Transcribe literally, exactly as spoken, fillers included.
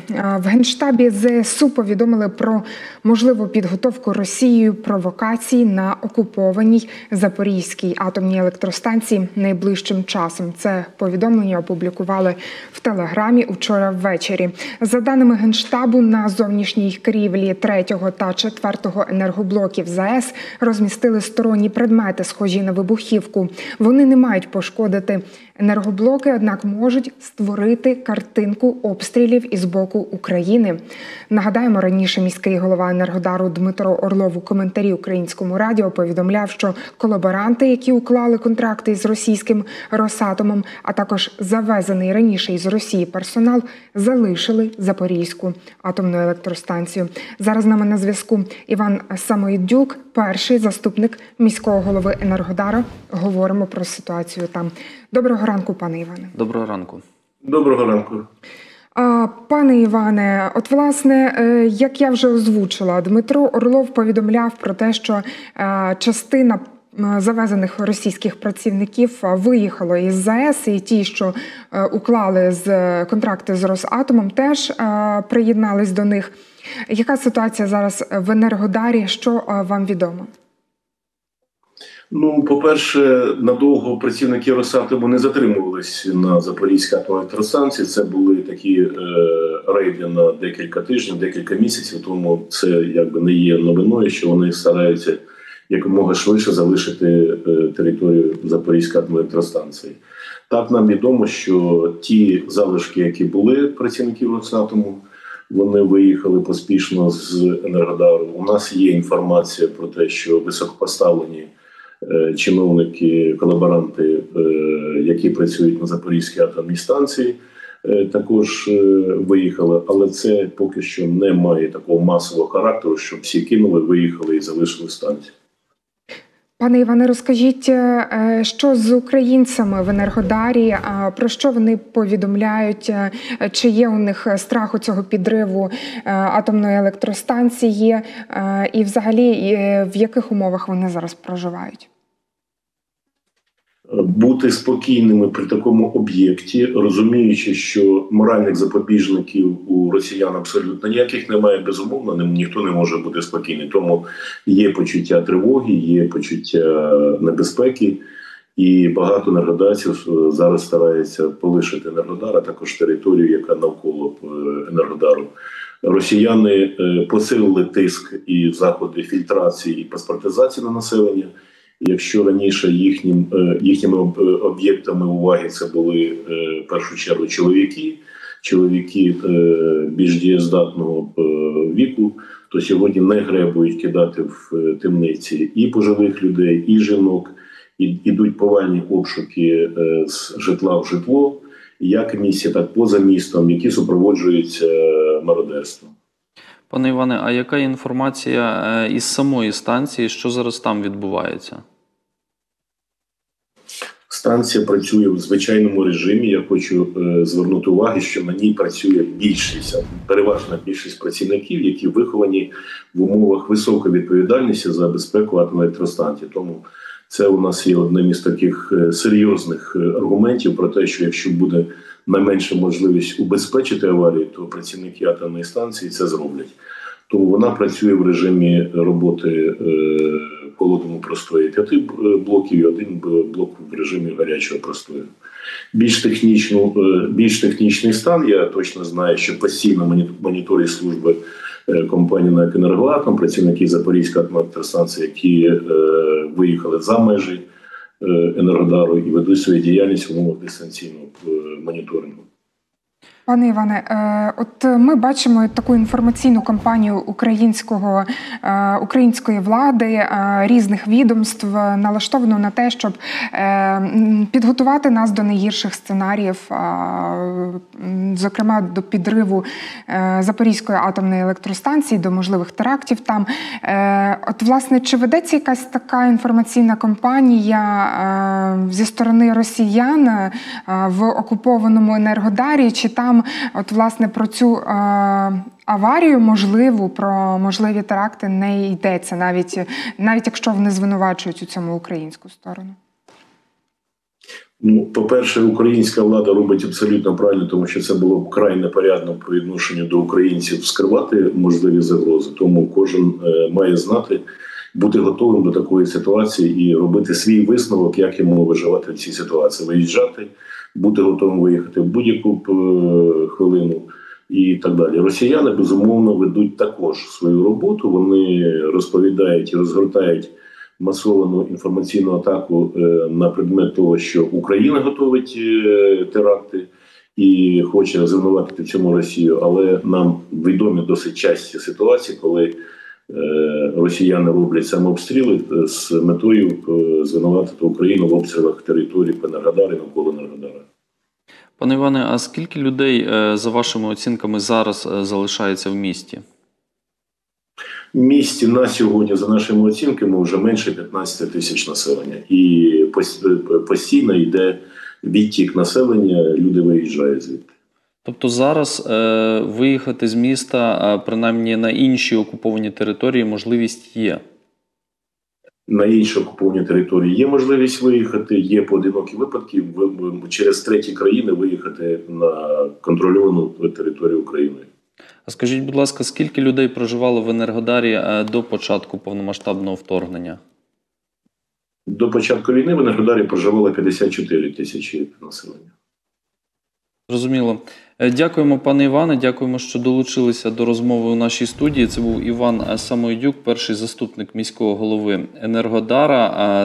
В Генштабі ЗСУ повідомили про можливу підготовку Росією провокацій на окупованій Запорізькій атомній електростанції найближчим часом. Це повідомлення опублікували в Телеграмі учора ввечері. За даними Генштабу, на зовнішній крівлі третього та четвертого енергоблоків ЗАЕС розмістили сторонні предмети, схожі на вибухівку. Вони не мають пошкодити енергоблоки, однак можуть створити картинку обстрілів із боку України. Нагадаємо, раніше міський голова Енергодару Дмитро Орлов у коментарі Українському радіо повідомляв, що колаборанти, які уклали контракти з російським Росатомом, а також завезений раніше із Росії персонал, залишили Запорізьку атомну електростанцію. Зараз з нами на зв'язку Іван Самойдюк, перший заступник міського голови Енергодару. Говоримо про ситуацію там. Доброго ранку, пане Іване. Доброго ранку. Доброго ранку. Пане Іване, от власне, як я вже озвучила, Дмитро Орлов повідомляв про те, що частина завезених російських працівників виїхало із ЗАЕС, і ті, що уклали з контракти з Росатомом, теж приєднались до них. Яка ситуація зараз в Енергодарі? Що вам відомо? Ну, по-перше, надовго працівники Росатому не затримувались на Запорізькій атомній електростанції. Це були такі е, рейди на декілька тижнів, декілька місяців, тому це якби не є новиною, що вони стараються якомога швидше залишити е, територію Запорізької атомної електростанції. Так, нам відомо, що ті залишки, які були працівників Росатому, вони виїхали поспішно з Енергодару. У нас є інформація про те, що високопоставлені чиновники, колаборанти, які працюють на Запорізькій атомній станції, також виїхали, але це поки що не має такого масового характеру, щоб всі кинули, виїхали і залишили станцію. Пане Іване, розкажіть, що з українцями в Енергодарі, про що вони повідомляють, чи є у них страх у цього підриву атомної електростанції, і взагалі в яких умовах вони зараз проживають? Бути спокійними при такому об'єкті, розуміючи, що моральних запобіжників у росіян абсолютно ніяких немає, безумовно, ніхто не може бути спокійний. Тому є почуття тривоги, є почуття небезпеки, і багато енергодарців зараз стараються полишити Енергодар, а також територію, яка навколо Енергодару. Росіяни посилили тиск і заходи фільтрації і паспортизації на населення. Якщо раніше їхнім, їхніми об'єктами уваги це були в першу чергу чоловіки, чоловіки більш дієздатного віку, то сьогодні не гребують кидати в темниці і пожилих людей, і жінок, і ідуть повальні обшуки з житла в житло, як в місті, так поза містом, які супроводжуються мародерством. Пане Іване, а яка інформація із самої станції, що зараз там відбувається? Станція працює в звичайному режимі. Я хочу е, звернути увагу, що на ній працює більшість, переважна більшість працівників, які виховані в умовах високої відповідальності за безпеку атомної електростанції. Тому це у нас є одним із таких серйозних аргументів про те, що якщо буде найменша можливість убезпечити аварію, то працівники атомної станції це зроблять. Тому вона працює в режимі роботи в холодному простої п'яти блоків і один блок в режимі гарячого простою. Більш, технічну, більш технічний стан, я точно знаю, що постійно моніторить служби компанії НАЕК «Енергоатом», працівники Запорізької атомної електростанції, які е, виїхали за межі е, Енергодару і ведуть свою діяльність в умовах дистанційного е, моніторингу. Пане Іване, от ми бачимо таку інформаційну кампанію українського, української влади, різних відомств, налаштовану на те, щоб підготувати нас до найгірших сценаріїв, зокрема до підриву Запорізької атомної електростанції, до можливих терактів там. От, власне, чи ведеться якась така інформаційна кампанія зі сторони росіян в окупованому Енергодарі, чи там от, власне, про цю е, аварію можливу, про можливі теракти не йдеться, навіть, навіть якщо вони звинувачують у цьому українську сторону? Ну, по-перше, українська влада робить абсолютно правильно, тому що це було б край непорядно по відношенню до українців скривати можливі загрози. Тому кожен е, має знати, бути готовим до такої ситуації і робити свій висновок, як йому виживати в цій ситуації. Виїжджати, бути готовим виїхати в будь-яку е, хвилину і так далі. Росіяни, безумовно, ведуть також свою роботу. Вони розповідають і розгортають масовану інформаційну атаку е, на предмет того, що Україна готовить е, теракти і хоче звинуватити в цьому Росію, але нам відомі досить часті ситуації, коли е, росіяни роблять самообстріли з метою е, звинуватити Україну в обстрілах території по Енергодару і навколо Енергодара. Пане Іване, а скільки людей, е, за вашими оцінками, зараз е, залишається в місті? В місті на сьогодні, за нашими оцінками, вже менше п'ятнадцять тисяч населення. І постійно йде відтік населення, люди виїжджають звідти. Тобто зараз е, виїхати з міста, а принаймні на інші окуповані території, можливість є? На інші окуповані території є можливість виїхати, є поодинокі випадки через треті країни виїхати на контрольовану територію України. А скажіть, будь ласка, скільки людей проживало в Енергодарі до початку повномасштабного вторгнення? До початку війни в Енергодарі проживало п'ятдесят чотири тисячі населення. Зрозуміло. Дякуємо, пане Іване, дякуємо, що долучилися до розмови у нашій студії. Це був Іван Самойдюк, перший заступник міського голови Енергодара.